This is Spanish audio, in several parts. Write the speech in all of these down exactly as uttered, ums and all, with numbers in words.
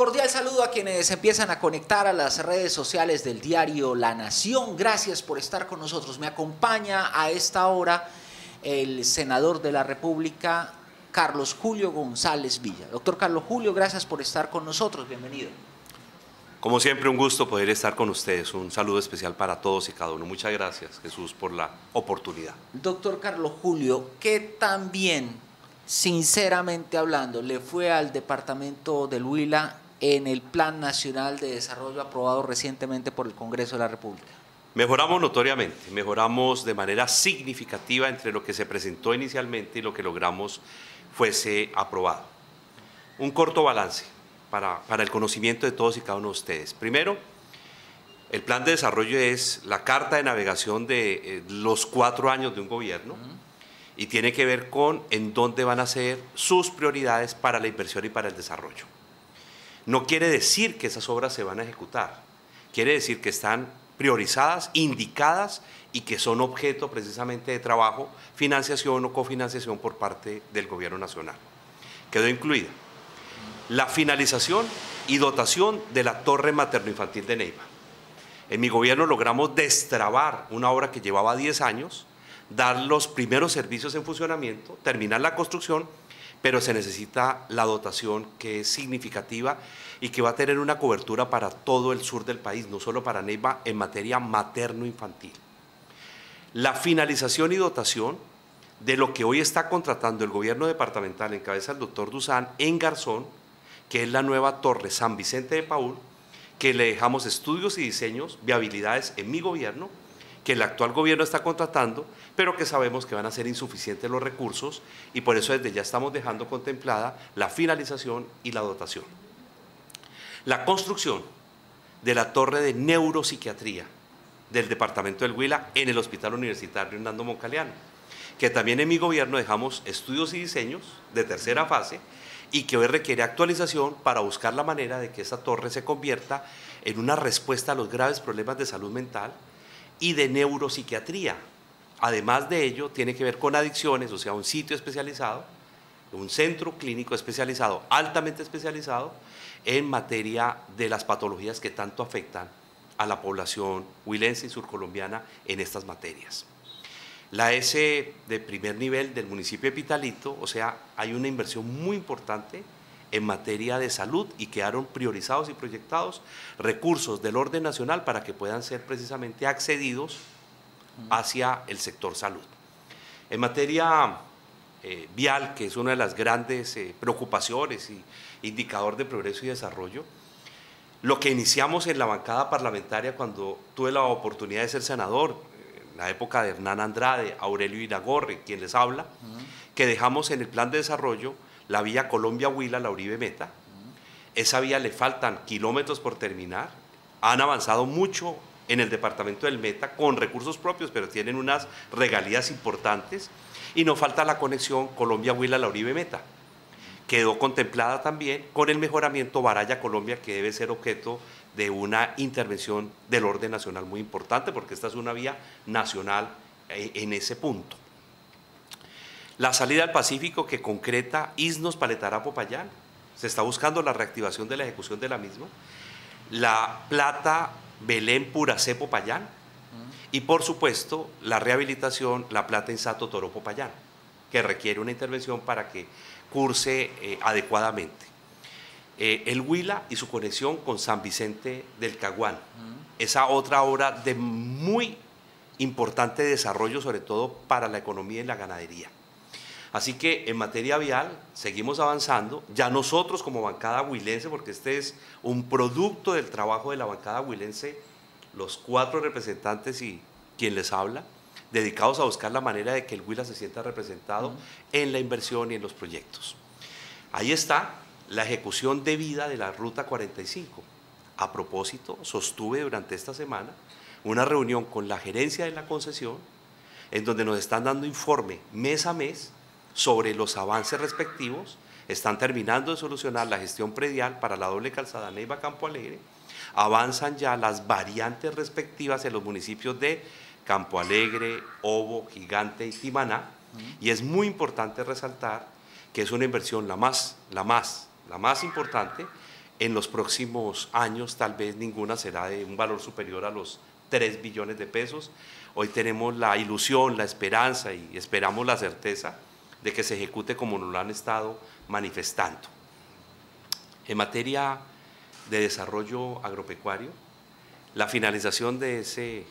Cordial saludo a quienes empiezan a conectar a las redes sociales del diario La Nación. Gracias por estar con nosotros. Me acompaña a esta hora el senador de la República, Carlos Julio González Villa. Doctor Carlos Julio, gracias por estar con nosotros. Bienvenido. Como siempre, un gusto poder estar con ustedes. Un saludo especial para todos y cada uno. Muchas gracias, Jesús, por la oportunidad. Doctor Carlos Julio, ¿qué tan bien, sinceramente hablando, le fue al departamento del Huila en el Plan Nacional de Desarrollo aprobado recientemente por el Congreso de la República? Mejoramos notoriamente, mejoramos de manera significativa entre lo que se presentó inicialmente y lo que logramos fuese aprobado. Un corto balance para, para el conocimiento de todos y cada uno de ustedes. Primero, el plan de desarrollo es la carta de navegación de eh, los cuatro años de un gobierno uh-huh. y tiene que ver con en dónde van a ser sus prioridades para la inversión y para el desarrollo. No quiere decir que esas obras se van a ejecutar, quiere decir que están priorizadas, indicadas y que son objeto precisamente de trabajo, financiación o cofinanciación por parte del Gobierno Nacional. Quedó incluida la finalización y dotación de la torre materno-infantil de Neiva. En mi gobierno logramos destrabar una obra que llevaba diez años, dar los primeros servicios en funcionamiento, terminar la construcción, pero se necesita la dotación que es significativa y que va a tener una cobertura para todo el sur del país, no solo para Neiva, en materia materno-infantil. La finalización y dotación de lo que hoy está contratando el gobierno departamental en cabeza del doctor Duzán en Garzón, que es la nueva torre San Vicente de Paúl, que le dejamos estudios y diseños, viabilidades en mi gobierno, que el actual gobierno está contratando, pero que sabemos que van a ser insuficientes los recursos y por eso desde ya estamos dejando contemplada la finalización y la dotación. La construcción de la torre de neuropsiquiatría del departamento del Huila en el Hospital Universitario Hernando Moncaliano, que también en mi gobierno dejamos estudios y diseños de tercera fase y que hoy requiere actualización para buscar la manera de que esa torre se convierta en una respuesta a los graves problemas de salud mental y de neuropsiquiatría. Además de ello, tiene que ver con adicciones, o sea, un sitio especializado, un centro clínico especializado, altamente especializado, en materia de las patologías que tanto afectan a la población huilense y surcolombiana en estas materias. La S de primer nivel del municipio de Pitalito, o sea, hay una inversión muy importante en materia de salud y quedaron priorizados y proyectados recursos del orden nacional para que puedan ser precisamente accedidos hacia el sector salud. En materia eh, vial, que es una de las grandes eh, preocupaciones y indicador de progreso y desarrollo, lo que iniciamos en la bancada parlamentaria cuando tuve la oportunidad de ser senador, en la época de Hernán Andrade, Aurelio Iragorri, quien les habla, uh-huh. que dejamos en el plan de desarrollo la vía Colombia-Huila, la Uribe Meta. Uh-huh. Esa vía le faltan kilómetros por terminar, han avanzado mucho en el departamento del Meta con recursos propios, pero tienen unas regalías importantes y nos falta la conexión Colombia-Huila, la Uribe Meta. Quedó contemplada también con el mejoramiento Baraya-Colombia, que debe ser objeto de una intervención del orden nacional muy importante, porque esta es una vía nacional en ese punto. La salida al Pacífico que concreta Isnos Paletará-Popayán, se está buscando la reactivación de la ejecución de la misma. La Plata Belén-Puracé-Popayán y por supuesto la rehabilitación La Plata-Insato-Toró-Popayán, que requiere una intervención para que curse eh, adecuadamente. Eh, el Huila y su conexión con San Vicente del Caguán, uh-huh. esa otra obra de muy importante desarrollo, sobre todo para la economía y la ganadería. Así que en materia vial seguimos avanzando, ya nosotros como bancada huilense, porque este es un producto del trabajo de la bancada huilense, los cuatro representantes y quien les habla, dedicados a buscar la manera de que el Huila se sienta representado uh-huh. en la inversión y en los proyectos. Ahí está la ejecución debida de la Ruta cuarenta y cinco. A propósito, sostuve durante esta semana una reunión con la gerencia de la concesión, en donde nos están dando informe mes a mes sobre los avances respectivos. Están terminando de solucionar la gestión predial para la doble calzada Neiva-Campo Alegre, avanzan ya las variantes respectivas en los municipios de Campo Alegre, Obo, Gigante y Timaná, uh-huh. y es muy importante resaltar que es una inversión la más, la más, la más importante En los próximos años tal vez ninguna será de un valor superior a los tres billones de pesos. Hoy tenemos la ilusión, la esperanza y esperamos la certeza de que se ejecute como nos lo han estado manifestando. En materia de desarrollo agropecuario, la finalización de ese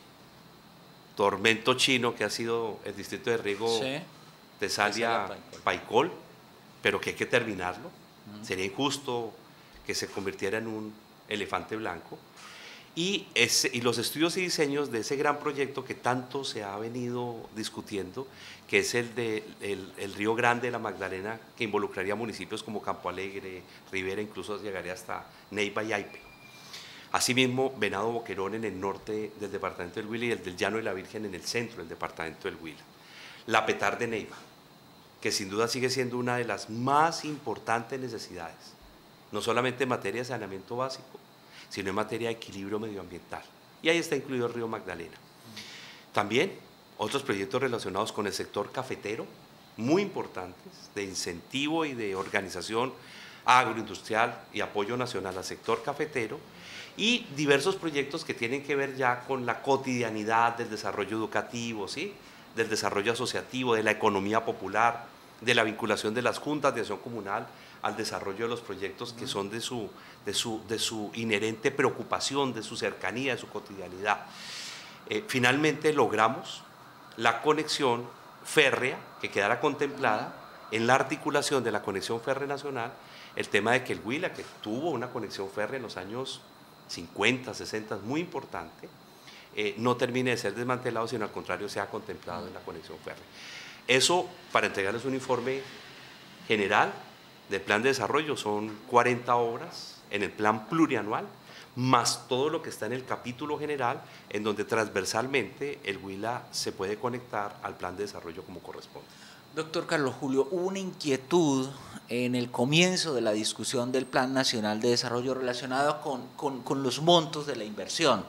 tormento chino que ha sido el distrito de riego Sí. Tesalia Paicol. Paicol, pero que hay que terminarlo. Uh-huh. Sería injusto que se convirtiera en un elefante blanco. Y, ese, y los estudios y diseños de ese gran proyecto que tanto se ha venido discutiendo, que es el de el, el Río Grande de la Magdalena, que involucraría municipios como Campo Alegre, Rivera, incluso llegaría hasta Neiva y Aipe. Asimismo, Venado Boquerón en el norte del departamento del Huila y el del Llano de la Virgen en el centro del departamento del Huila. La Petar de Neiva, que sin duda sigue siendo una de las más importantes necesidades, no solamente en materia de saneamiento básico, sino en materia de equilibrio medioambiental. Y ahí está incluido el río Magdalena. También otros proyectos relacionados con el sector cafetero, muy importantes, de incentivo y de organización agroindustrial y apoyo nacional al sector cafetero, y diversos proyectos que tienen que ver ya con la cotidianidad del desarrollo educativo, ¿sí?, del desarrollo asociativo, de la economía popular, de la vinculación de las juntas de acción comunal al desarrollo de los proyectos que son de su, de su, de su inherente preocupación, de su cercanía, de su cotidianidad. Eh, finalmente logramos la conexión férrea que quedara contemplada en la articulación de la conexión férrea nacional, el tema de que el Huila, que tuvo una conexión férrea en los años cincuenta, sesenta, muy importante, eh, no termine de ser desmantelado, sino al contrario sea contemplado en la conexión férrea. Eso, para entregarles un informe general del plan de desarrollo, son cuarenta obras en el plan plurianual, más todo lo que está en el capítulo general, en donde transversalmente el Huila se puede conectar al plan de desarrollo como corresponde. Doctor Carlos Julio, hubo una inquietud en el comienzo de la discusión del Plan Nacional de Desarrollo relacionado con, con, con los montos de la inversión,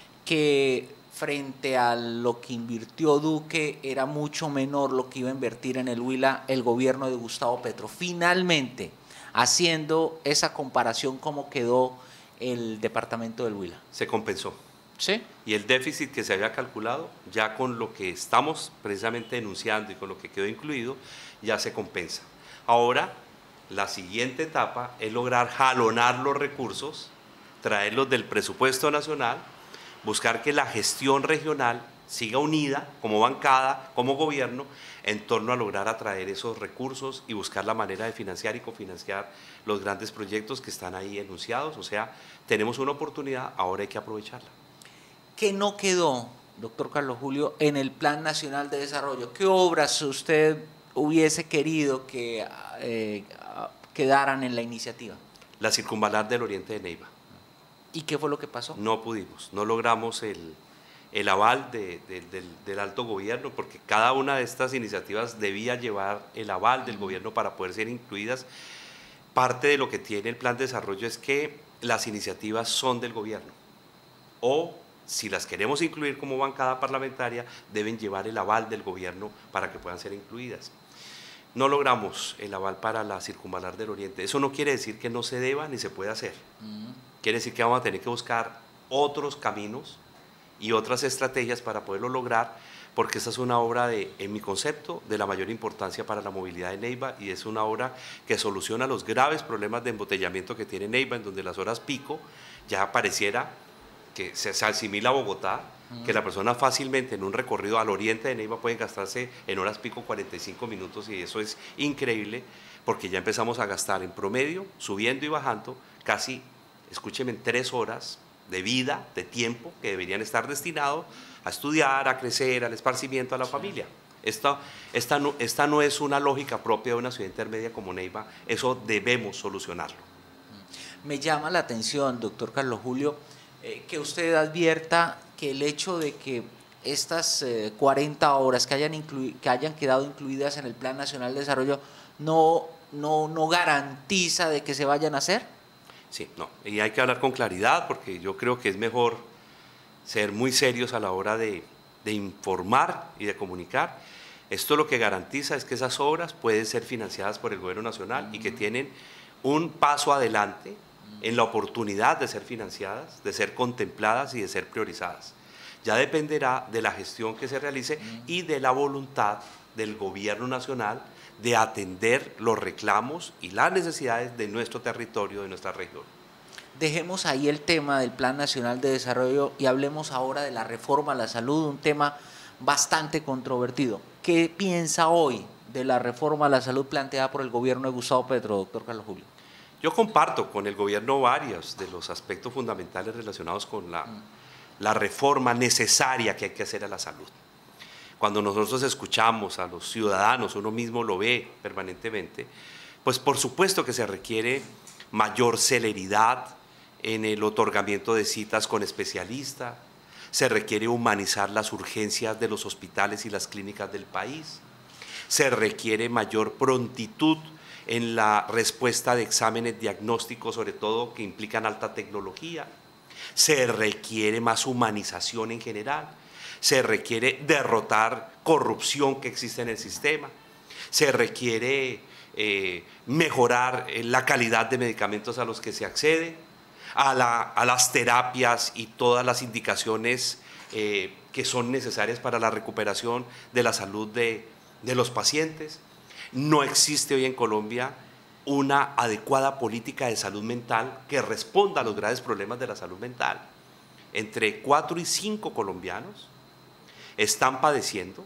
que frente a lo que invirtió Duque era mucho menor lo que iba a invertir en el Huila el gobierno de Gustavo Petro. Finalmente, haciendo esa comparación, ¿cómo quedó el departamento del Huila? Se compensó. ¿Sí? Y el déficit que se había calculado, ya con lo que estamos precisamente denunciando y con lo que quedó incluido, ya se compensa. Ahora, la siguiente etapa es lograr jalonar los recursos, traerlos del presupuesto nacional, buscar que la gestión regional siga unida como bancada, como gobierno, en torno a lograr atraer esos recursos y buscar la manera de financiar y cofinanciar los grandes proyectos que están ahí enunciados. O sea, tenemos una oportunidad, ahora hay que aprovecharla. ¿Qué no quedó, doctor Carlos Julio, en el Plan Nacional de Desarrollo? ¿Qué obras usted hubiese querido que eh, quedaran en la iniciativa? La circunvalar del oriente de Neiva. ¿Y qué fue lo que pasó? No pudimos, no logramos el, el aval de, de, del, del alto gobierno, porque cada una de estas iniciativas debía llevar el aval del gobierno para poder ser incluidas. Parte de lo que tiene el plan de desarrollo es que las iniciativas son del gobierno, o si las queremos incluir como bancada parlamentaria, deben llevar el aval del gobierno para que puedan ser incluidas. No logramos el aval para la circunvalar del oriente. Eso no quiere decir que no se deba ni se pueda hacer. Uh-huh. Quiere decir que vamos a tener que buscar otros caminos y otras estrategias para poderlo lograr, porque esta es una obra, de, en mi concepto, de la mayor importancia para la movilidad de Neiva, y es una obra que soluciona los graves problemas de embotellamiento que tiene Neiva, en donde las horas pico ya pareciera que se, se asimila a Bogotá, uh-huh. que la persona fácilmente en un recorrido al oriente de Neiva puede gastarse en horas pico cuarenta y cinco minutos, y eso es increíble, porque ya empezamos a gastar en promedio, subiendo y bajando, casi, escúcheme, en tres horas de vida, de tiempo, que deberían estar destinados a estudiar, a crecer, al esparcimiento, a la sí. familia. Esta, esta, no, esta no es una lógica propia de una ciudad intermedia como Neiva, eso debemos solucionarlo. Me llama la atención, doctor Carlos Julio, eh, que usted advierta que el hecho de que estas eh, cuarenta horas que hayan, que hayan quedado incluidas en el Plan Nacional de Desarrollo no, no, no garantiza de que se vayan a hacer. Sí, no, y hay que hablar con claridad, porque yo creo que es mejor ser muy serios a la hora de, de informar y de comunicar. Esto lo que garantiza es que esas obras pueden ser financiadas por el gobierno nacional uh-huh. y que tienen un paso adelante en la oportunidad de ser financiadas, de ser contempladas y de ser priorizadas. Ya dependerá de la gestión que se realice y de la voluntad del gobierno nacional de atender los reclamos y las necesidades de nuestro territorio, de nuestra región. Dejemos ahí el tema del Plan Nacional de Desarrollo y hablemos ahora de la reforma a la salud, un tema bastante controvertido. ¿Qué piensa hoy de la reforma a la salud planteada por el gobierno de Gustavo Petro, doctor Carlos Julio? Yo comparto con el gobierno varios de los aspectos fundamentales relacionados con la, mm. la reforma necesaria que hay que hacer a la salud. Cuando nosotros escuchamos a los ciudadanos, uno mismo lo ve permanentemente, pues por supuesto que se requiere mayor celeridad en el otorgamiento de citas con especialistas, se requiere humanizar las urgencias de los hospitales y las clínicas del país, se requiere mayor prontitud en la respuesta de exámenes diagnósticos, sobre todo que implican alta tecnología, se requiere más humanización en general, se requiere derrotar corrupción que existe en el sistema, se requiere eh, mejorar la calidad de medicamentos a los que se accede, a, la, a las terapias y todas las indicaciones eh, que son necesarias para la recuperación de la salud de, de los pacientes. No existe hoy en Colombia una adecuada política de salud mental que responda a los graves problemas de la salud mental. Entre cuatro y cinco colombianos están padeciendo,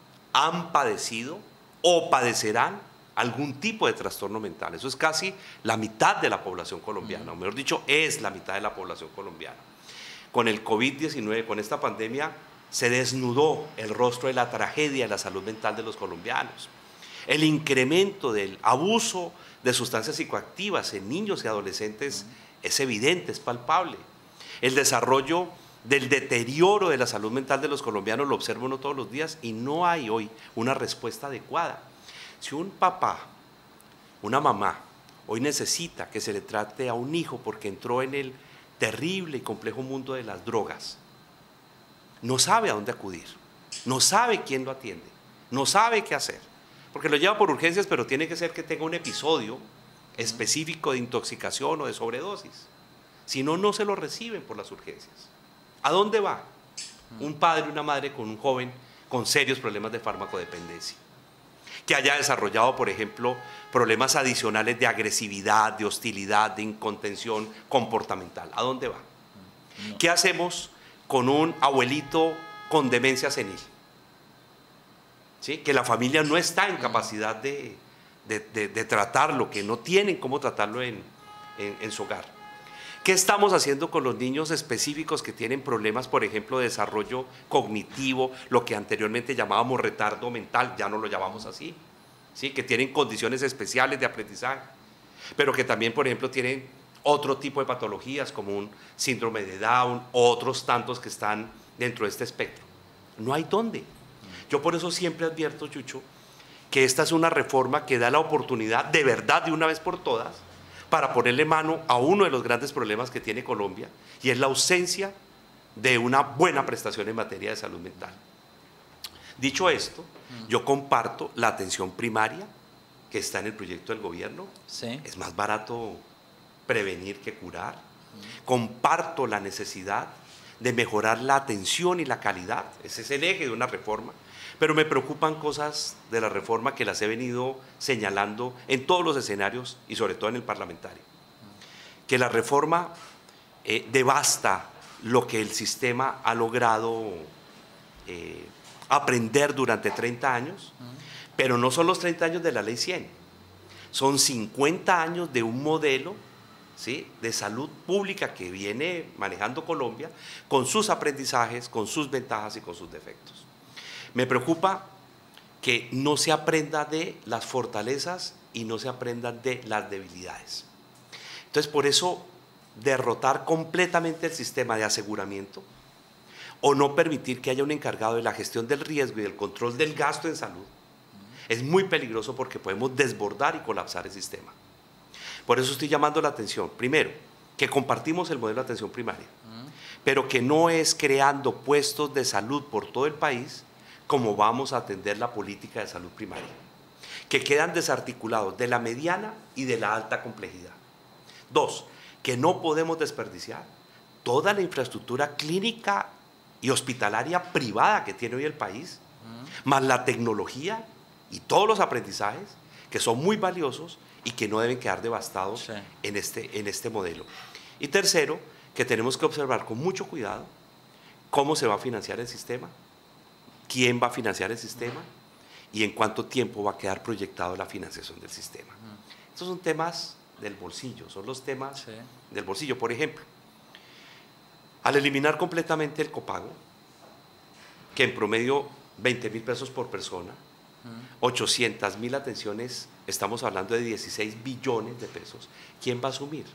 han padecido o padecerán algún tipo de trastorno mental. Eso es casi la mitad de la población colombiana, o mejor dicho, es la mitad de la población colombiana. Con el COVID diecinueve, con esta pandemia, se desnudó el rostro de la tragedia de la salud mental de los colombianos. El incremento del abuso de sustancias psicoactivas en niños y adolescentes es evidente, es palpable. El desarrollo del deterioro de la salud mental de los colombianos lo observa uno todos los días y no hay hoy una respuesta adecuada. Si un papá, una mamá, hoy necesita que se le trate a un hijo porque entró en el terrible y complejo mundo de las drogas, no sabe a dónde acudir, no sabe quién lo atiende, no sabe qué hacer, porque lo lleva por urgencias, pero tiene que ser que tenga un episodio específico de intoxicación o de sobredosis. Si no, no se lo reciben por las urgencias. ¿A dónde va un padre y una madre con un joven con serios problemas de farmacodependencia? Que haya desarrollado, por ejemplo, problemas adicionales de agresividad, de hostilidad, de incontención comportamental. ¿A dónde va? No. ¿Qué hacemos con un abuelito con demencia senil? ¿Sí? Que la familia no está en capacidad de, de, de, de tratarlo, que no tienen cómo tratarlo en, en, en su hogar. ¿Qué estamos haciendo con los niños específicos que tienen problemas, por ejemplo, de desarrollo cognitivo, lo que anteriormente llamábamos retardo mental, ya no lo llamamos así, ¿sí? Que tienen condiciones especiales de aprendizaje, pero que también, por ejemplo, tienen otro tipo de patologías como un síndrome de Down, otros tantos que están dentro de este espectro? No hay dónde. Yo por eso siempre advierto, Chucho, que esta es una reforma que da la oportunidad de verdad de una vez por todas para ponerle mano a uno de los grandes problemas que tiene Colombia, y es la ausencia de una buena prestación en materia de salud mental. Dicho esto, yo comparto la atención primaria que está en el proyecto del gobierno. Sí. Es más barato prevenir que curar. Comparto la necesidad de mejorar la atención y la calidad. Ese es el eje de una reforma. Pero me preocupan cosas de la reforma que las he venido señalando en todos los escenarios y sobre todo en el parlamentario. Que la reforma eh, devasta lo que el sistema ha logrado eh, aprender durante treinta años, pero no son los treinta años de la ley cien, son cincuenta años de un modelo, ¿sí?, de salud pública que viene manejando Colombia con sus aprendizajes, con sus ventajas y con sus defectos. Me preocupa que no se aprenda de las fortalezas y no se aprendan de las debilidades. Entonces, por eso, derrotar completamente el sistema de aseguramiento o no permitir que haya un encargado de la gestión del riesgo y del control del gasto en salud es muy peligroso, porque podemos desbordar y colapsar el sistema. Por eso estoy llamando la atención, primero, que compartimos el modelo de atención primaria, pero que no es creando puestos de salud por todo el país como vamos a atender la política de salud primaria, que quedan desarticulados de la mediana y de la alta complejidad. Dos, que no podemos desperdiciar. Toda la infraestructura clínica y hospitalaria privada que tiene hoy el país, uh-huh. más la tecnología y todos los aprendizajes que son muy valiosos y que no deben quedar devastados sí. en, este, en este modelo. Y tercero, que tenemos que observar con mucho cuidado cómo se va a financiar el sistema, quién va a financiar el sistema uh-huh. y en cuánto tiempo va a quedar proyectado la financiación del sistema. Uh-huh. Estos son temas del bolsillo, son los temas sí. del bolsillo. Por ejemplo, al eliminar completamente el copago, que en promedio veinte mil pesos por persona, uh-huh. ochocientas mil atenciones, estamos hablando de dieciséis billones de pesos, ¿quién va a asumir?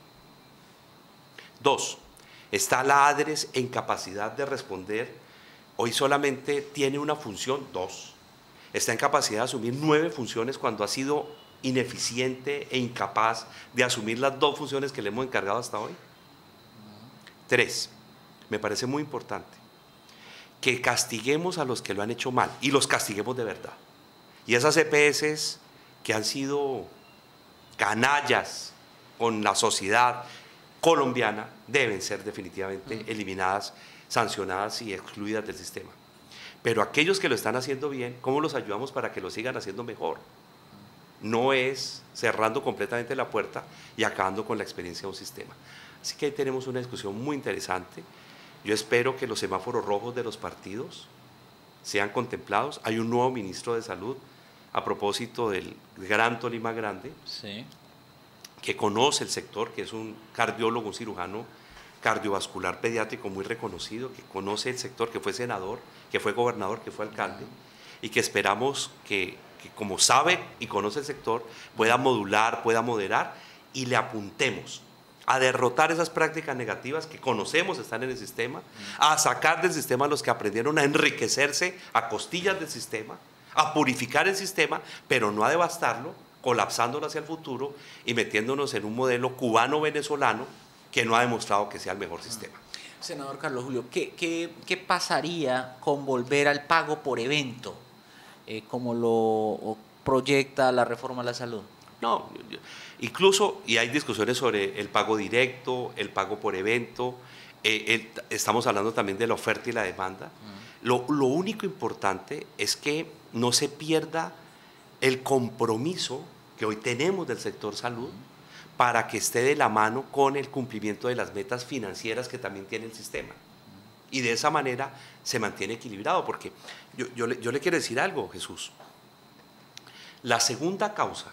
Dos, está la ADRES en capacidad de responder, hoy solamente tiene una función, dos, está en capacidad de asumir nueve funciones cuando ha sido ineficiente e incapaz de asumir las dos funciones que le hemos encargado hasta hoy. Tres, me parece muy importante que castiguemos a los que lo han hecho mal y los castiguemos de verdad. Y esas E P S que han sido canallas con la sociedad colombiana deben ser definitivamente eliminadas, sancionadas y excluidas del sistema. Pero aquellos que lo están haciendo bien, ¿cómo los ayudamos para que lo sigan haciendo mejor? No es cerrando completamente la puerta y acabando con la experiencia de un sistema. Así que ahí tenemos una discusión muy interesante. Yo espero que los semáforos rojos de los partidos sean contemplados. Hay un nuevo ministro de Salud, a propósito del gran Tolima Grande, sí. que conoce el sector, que es un cardiólogo, un cirujano cardiovascular pediátrico muy reconocido, que conoce el sector, que fue senador, que fue gobernador, que fue alcalde, uh-huh. y que esperamos que, que, como sabe y conoce el sector, pueda modular, pueda moderar y le apuntemos a derrotar esas prácticas negativas que conocemos están en el sistema, a sacar del sistema a los que aprendieron a enriquecerse a costillas del sistema, a purificar el sistema, pero no a devastarlo, colapsándolo hacia el futuro y metiéndonos en un modelo cubano-venezolano que no ha demostrado que sea el mejor sistema. Senador Carlos Julio, ¿qué, qué, qué pasaría con volver al pago por evento, eh, como lo proyecta la reforma a la salud? No, incluso, y hay discusiones sobre el pago directo, el pago por evento, eh, el, estamos hablando también de la oferta y la demanda. Uh-huh. Lo, lo único importante es que no se pierda el compromiso que hoy tenemos del sector salud uh-huh. para que esté de la mano con el cumplimiento de las metas financieras que también tiene el sistema. Uh-huh. Y de esa manera se mantiene equilibrado, porque yo, yo, le, yo le quiero decir algo, Jesús. La segunda causa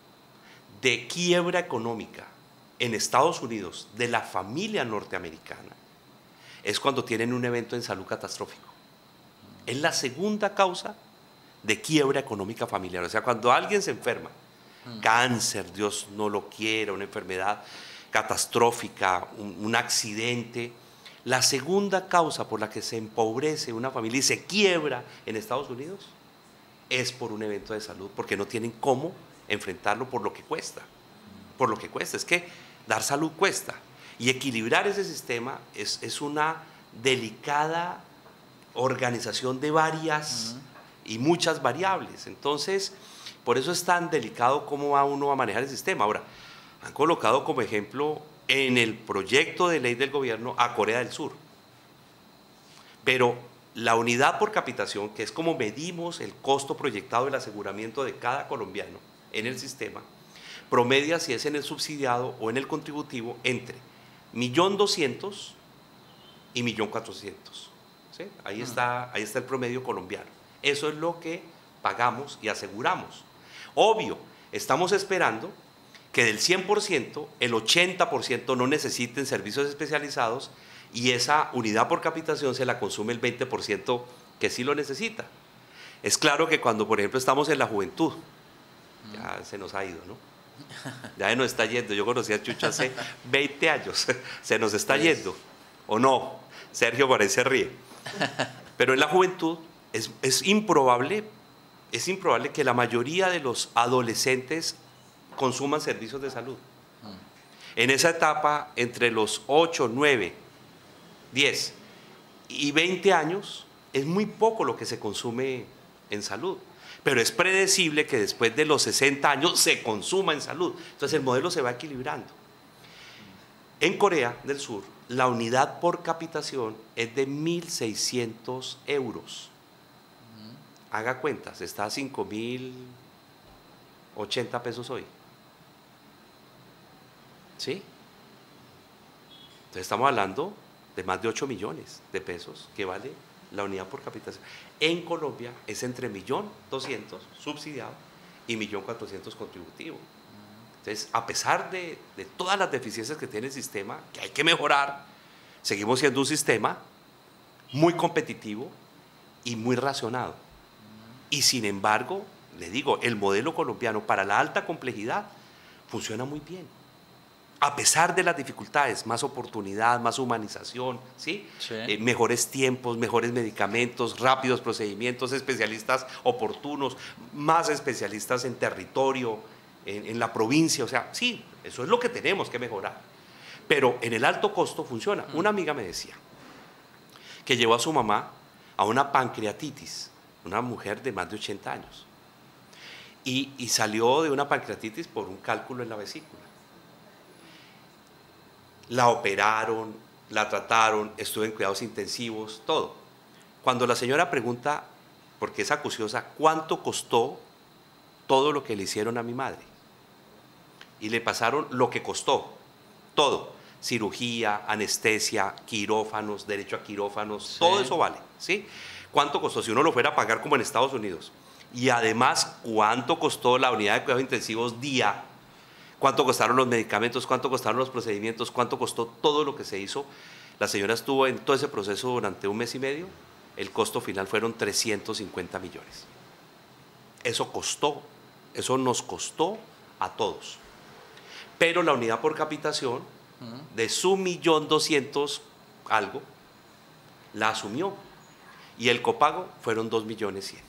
de quiebra económica en Estados Unidos de la familia norteamericana es cuando tienen un evento en salud catastrófico. Es la segunda causa de quiebra económica familiar. O sea, cuando alguien se enferma, mm. cáncer, Dios no lo quiera, una enfermedad catastrófica, un, un accidente, la segunda causa por la que se empobrece una familia y se quiebra en Estados Unidos es por un evento de salud, porque no tienen cómo enfrentarlo por lo que cuesta, por lo que cuesta, es que dar salud cuesta, y equilibrar ese sistema es, es una delicada organización de varias uh-huh. y muchas variables. Entonces, por eso es tan delicado cómo va uno a manejar el sistema. Ahora, han colocado como ejemplo en el proyecto de ley del gobierno a Corea del Sur, pero la unidad por capitación, que es como medimos el costo proyectado del aseguramiento de cada colombiano en el sistema, promedia, si es en el subsidiado o en el contributivo, entre un millón doscientos mil y un millón cuatrocientos mil. ¿Sí? Ahí, está, ahí está el promedio colombiano. Eso es lo que pagamos y aseguramos. Obvio, estamos esperando que del cien por ciento, el ochenta por ciento no necesiten servicios especializados y esa unidad por capitación se la consume el veinte por ciento que sí lo necesita. Es claro que cuando, por ejemplo, estamos en la juventud, ya se nos ha ido, ¿no? Ya se nos está yendo. Yo conocí a Chucho hace veinte años, se nos está yendo, ¿o no? Sergio por ahí se ríe. Pero en la juventud es, es improbable, es improbable que la mayoría de los adolescentes consuman servicios de salud. En esa etapa, entre los ocho, nueve, diez y veinte años, es muy poco lo que se consume en salud. Pero es predecible que después de los sesenta años se consuma en salud. Entonces el modelo se va equilibrando. En Corea del Sur, la unidad por capitación es de mil seiscientos euros. Uh-huh. Haga cuentas, está a cinco mil ochenta pesos hoy. ¿Sí? Entonces estamos hablando de más de ocho millones de pesos que vale la unidad por capitación. En Colombia es entre un millón doscientos subsidiado y un millón cuatrocientos contributivo. Entonces, a pesar de, de todas las deficiencias que tiene el sistema, que hay que mejorar, seguimos siendo un sistema muy competitivo y muy racionado. Y sin embargo, le digo, el modelo colombiano para la alta complejidad funciona muy bien. A pesar de las dificultades, más oportunidad, más humanización, ¿sí? Sí. Eh, mejores tiempos, mejores medicamentos, rápidos procedimientos, especialistas oportunos, más especialistas en territorio, en, en la provincia, o sea, sí, eso es lo que tenemos que mejorar. Pero en el alto costo funciona. Una amiga me decía que llevó a su mamá a una pancreatitis, una mujer de más de ochenta años, y, y salió de una pancreatitis por un cálculo en la vesícula. La operaron, la trataron, estuvo en cuidados intensivos, todo. Cuando la señora pregunta, porque es acuciosa, ¿cuánto costó todo lo que le hicieron a mi madre? Y le pasaron lo que costó, todo. Cirugía, anestesia, quirófanos, derecho a quirófanos, sí. Todo eso vale, ¿sí? ¿Cuánto costó? Si uno lo fuera a pagar como en Estados Unidos. Y además, ¿cuánto costó la unidad de cuidados intensivos día? ¿Cuánto costaron los medicamentos? ¿Cuánto costaron los procedimientos? ¿Cuánto costó todo lo que se hizo? La señora estuvo en todo ese proceso durante un mes y medio. El costo final fueron trescientos cincuenta millones. Eso costó, eso nos costó a todos. Pero la unidad por capitación, de su millón doscientos algo, la asumió. Y el copago fueron dos millones cien.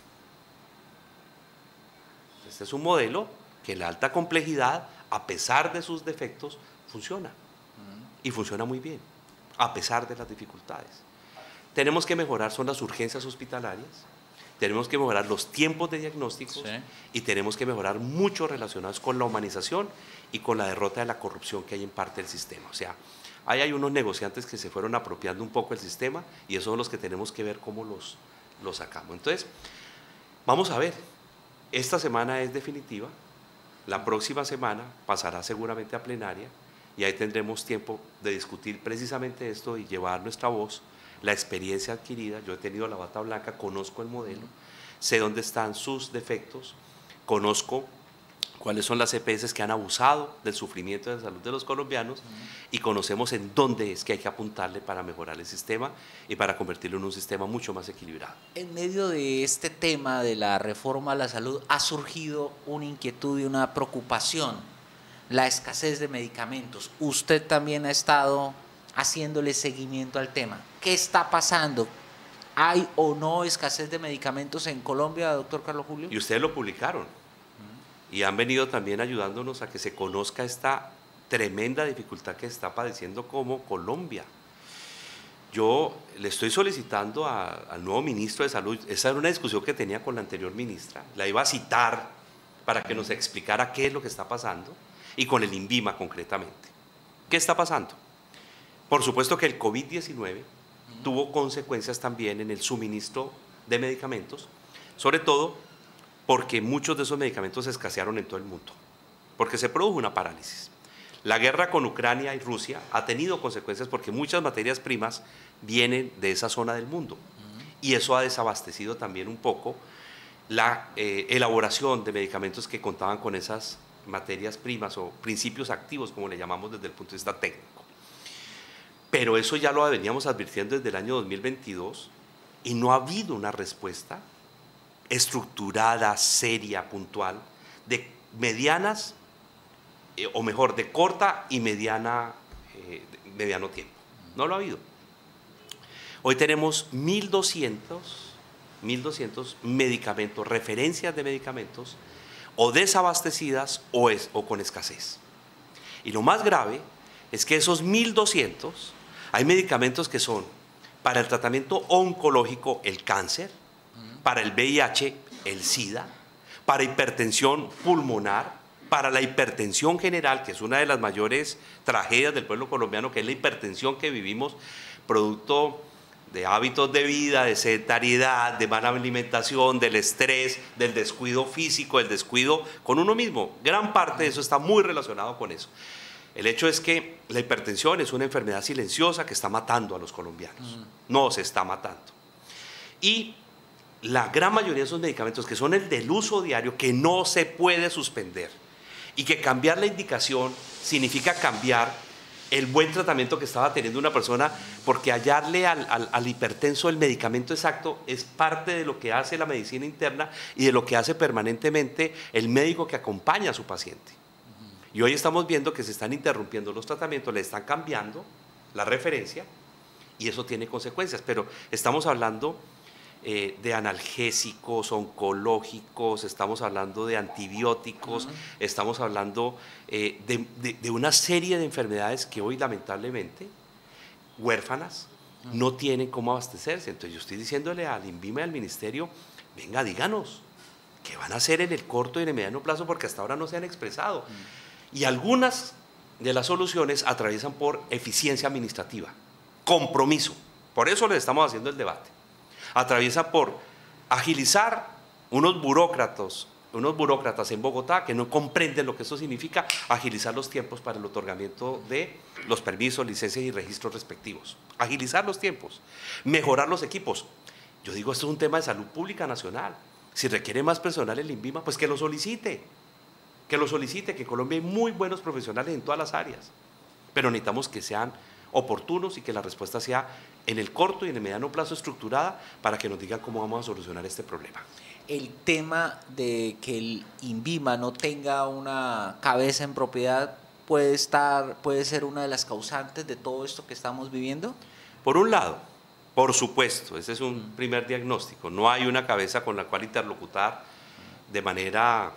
Este es un modelo que en la alta complejidad, a pesar de sus defectos, funciona. Y funciona muy bien, a pesar de las dificultades. Tenemos que mejorar, son las urgencias hospitalarias, tenemos que mejorar los tiempos de diagnósticos, sí. Y tenemos que mejorar mucho relacionados con la humanización y con la derrota de la corrupción que hay en parte del sistema. O sea, ahí hay unos negociantes que se fueron apropiando un poco el sistema y esos son los que tenemos que ver cómo los, los sacamos. Entonces, vamos a ver, esta semana es definitiva. La próxima semana pasará seguramente a plenaria y ahí tendremos tiempo de discutir precisamente esto y llevar nuestra voz, la experiencia adquirida. Yo he tenido la bata blanca, conozco el modelo, sé dónde están sus defectos, conozco cuáles son las E P S que han abusado del sufrimiento de la salud de los colombianos y conocemos en dónde es que hay que apuntarle para mejorar el sistema y para convertirlo en un sistema mucho más equilibrado. En medio de este tema de la reforma a la salud ha surgido una inquietud y una preocupación, la escasez de medicamentos. Usted también ha estado haciéndole seguimiento al tema. ¿Qué está pasando? ¿Hay o no escasez de medicamentos en Colombia, doctor Carlos Julio? Y ustedes lo publicaron. Y han venido también ayudándonos a que se conozca esta tremenda dificultad que está padeciendo como Colombia. Yo le estoy solicitando a, al nuevo ministro de Salud, esa era una discusión que tenía con la anterior ministra, la iba a citar para que nos explicara qué es lo que está pasando, y con el INVIMA concretamente. ¿Qué está pasando? Por supuesto que el COVID diecinueve tuvo consecuencias también en el suministro de medicamentos, sobre todo porque muchos de esos medicamentos escasearon en todo el mundo, porque se produjo una parálisis. La guerra con Ucrania y Rusia ha tenido consecuencias porque muchas materias primas vienen de esa zona del mundo, uh-huh. Y eso ha desabastecido también un poco la eh, elaboración de medicamentos que contaban con esas materias primas o principios activos, como le llamamos desde el punto de vista técnico. Pero eso ya lo veníamos advirtiendo desde el año dos mil veintidós y no ha habido una respuesta estructurada, seria, puntual, de medianas, eh, o mejor, de corta y mediana, eh, mediano tiempo. No lo ha habido. Hoy tenemos mil doscientos medicamentos, referencias de medicamentos, o desabastecidas o, es, o con escasez. Y lo más grave es que esos mil doscientos, hay medicamentos que son para el tratamiento oncológico, el cáncer, para el V I H, el SIDA, para hipertensión pulmonar, para la hipertensión general, que es una de las mayores tragedias del pueblo colombiano, que es la hipertensión que vivimos, producto de hábitos de vida, de sedentariedad, de mala alimentación, del estrés, del descuido físico, del descuido con uno mismo. Gran parte de eso está muy relacionado con eso. El hecho es que la hipertensión es una enfermedad silenciosa que está matando a los colombianos. No se está matando. Y la gran mayoría de esos medicamentos, que son el del uso diario, que no se puede suspender, y que cambiar la indicación significa cambiar el buen tratamiento que estaba teniendo una persona, porque hallarle al, al, al hipertenso el medicamento exacto es parte de lo que hace la medicina interna y de lo que hace permanentemente el médico que acompaña a su paciente. Y hoy estamos viendo que se están interrumpiendo los tratamientos, le están cambiando la referencia y eso tiene consecuencias, pero estamos hablando eh, de analgésicos, oncológicos, estamos hablando de antibióticos, uh-huh. estamos hablando eh, de, de, de una serie de enfermedades que hoy lamentablemente huérfanas uh-huh. no tienen cómo abastecerse. Entonces yo estoy diciéndole al INVIMA y al Ministerio, venga, díganos, ¿qué van a hacer en el corto y en el mediano plazo? Porque hasta ahora no se han expresado. Uh-huh. Y algunas de las soluciones atraviesan por eficiencia administrativa, compromiso. Por eso les estamos haciendo el debate. Atraviesa por agilizar unos burócratas, unos burócratas en Bogotá que no comprenden lo que eso significa, agilizar los tiempos para el otorgamiento de los permisos, licencias y registros respectivos. Agilizar los tiempos, mejorar los equipos. Yo digo, esto es un tema de salud pública nacional. Si requiere más personal el INVIMA, pues que lo solicite. Que lo solicite, que en Colombia hay muy buenos profesionales en todas las áreas. Pero necesitamos que sean oportunos y que la respuesta sea en el corto y en el mediano plazo estructurada para que nos digan cómo vamos a solucionar este problema. El tema de que el INVIMA no tenga una cabeza en propiedad puede estar, puede ser una de las causantes de todo esto que estamos viviendo. Por un lado, por supuesto, ese es un primer diagnóstico. No hay una cabeza con la cual interlocutar de manera,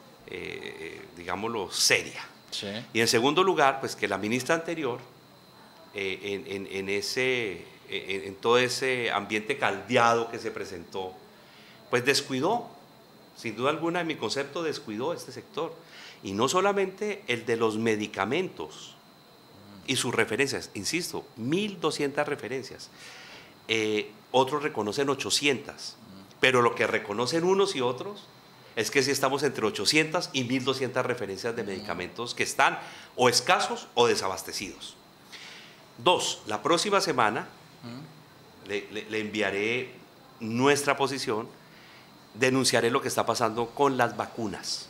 eh, digámoslo, seria. Sí. Y en segundo lugar, pues que la ministra anterior, eh, en, en, en ese En, en todo ese ambiente caldeado que se presentó, pues descuidó, sin duda alguna en mi concepto descuidó este sector, y no solamente el de los medicamentos y sus referencias, insisto, mil doscientas referencias, eh, otros reconocen ochocientas, pero lo que reconocen unos y otros es que sí estamos entre ochocientas y mil doscientas referencias de medicamentos que están o escasos o desabastecidos. Dos, la próxima semana Le, le, le enviaré nuestra posición, denunciaré lo que está pasando con las vacunas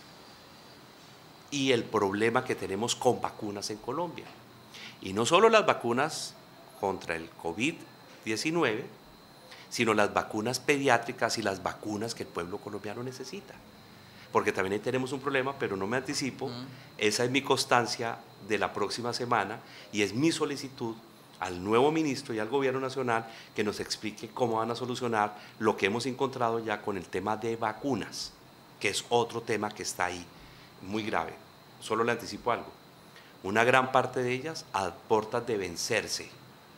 y el problema que tenemos con vacunas en Colombia. Y no solo las vacunas contra el COVID diecinueve, sino las vacunas pediátricas y las vacunas que el pueblo colombiano necesita. Porque también ahí tenemos un problema, pero no me anticipo, uh-huh. esa es mi constancia de la próxima semana y es mi solicitud al nuevo ministro y al gobierno nacional que nos explique cómo van a solucionar lo que hemos encontrado ya con el tema de vacunas, que es otro tema que está ahí, muy grave. Solo le anticipo algo, una gran parte de ellas a puertas de vencerse,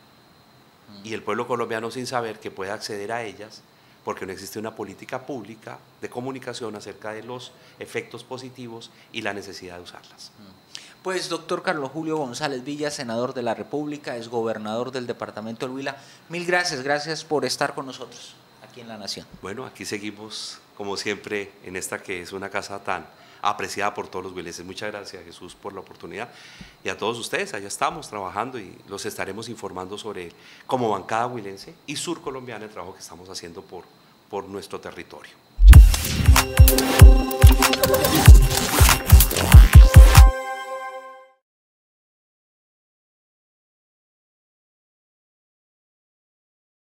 y el pueblo colombiano sin saber que puede acceder a ellas, porque no existe una política pública de comunicación acerca de los efectos positivos y la necesidad de usarlas. Pues doctor Carlos Julio González Villa, senador de la República, es gobernador del departamento del Huila. Mil gracias, gracias por estar con nosotros aquí en La Nación. Bueno, aquí seguimos como siempre en esta que es una casa tan apreciada por todos los huilenses. Muchas gracias, Jesús, por la oportunidad. Y a todos ustedes, allá estamos trabajando y los estaremos informando sobre, como bancada huilense y surcolombiana, el trabajo que estamos haciendo por, por nuestro territorio.